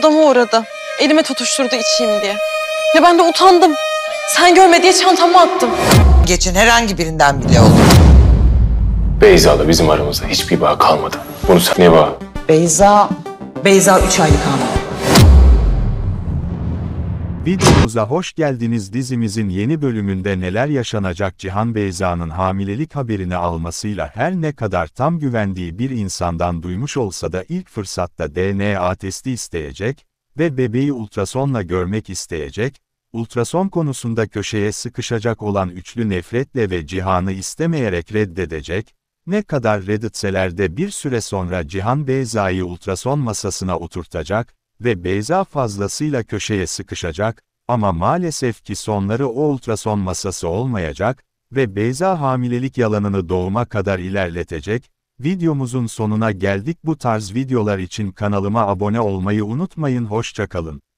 adama uğradı. Elime tutuşturdu içeyim diye. Ya ben de utandım. Sen görme diye çantama attım. Geçen herhangi birinden bile oldu. Beyza'la bizim aramızda hiçbir bağ kalmadı. Bunu sen ne bağ? Beyza 3 aylık hamile. Videomuza hoş geldiniz. Dizimizin yeni bölümünde neler yaşanacak? Cihan Beyza'nın hamilelik haberini almasıyla her ne kadar tam güvendiği bir insandan duymuş olsa da ilk fırsatta DNA testi isteyecek ve bebeği ultrasonla görmek isteyecek. Ultrason konusunda köşeye sıkışacak olan üçlü nefretle ve Cihan'ı istemeyerek reddedecek. Ne kadar reddetseler de bir süre sonra Cihan Beyza'yı ultrason masasına oturtacak ve Beyza fazlasıyla köşeye sıkışacak ama maalesef ki sonları o ultrason masası olmayacak ve Beyza hamilelik yalanını doğuma kadar ilerletecek. Videomuzun sonuna geldik. Bu tarz videolar için kanalıma abone olmayı unutmayın. Hoşça kalın.